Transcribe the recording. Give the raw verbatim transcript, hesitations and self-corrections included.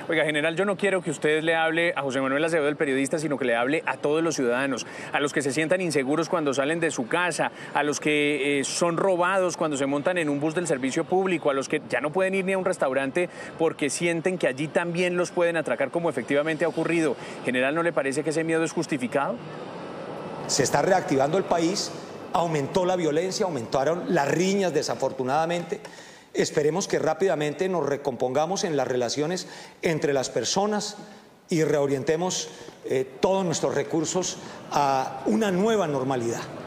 Oiga, general, yo no quiero que usted le hable a José Manuel Acevedo, el periodista, sino que le hable a todos los ciudadanos, a los que se sientan inseguros cuando salen de su casa, a los que eh, son robados cuando se montan en un bus del servicio público, a los que ya no pueden ir ni a un restaurante porque sienten que allí también los pueden atracar, como efectivamente ha ocurrido. General, ¿no le parece que ese miedo es justificado? Se está reactivando el país, aumentó la violencia, aumentaron las riñas desafortunadamente. Esperemos que rápidamente nos recompongamos en las relaciones entre las personas y reorientemos eh, todos nuestros recursos a una nueva normalidad.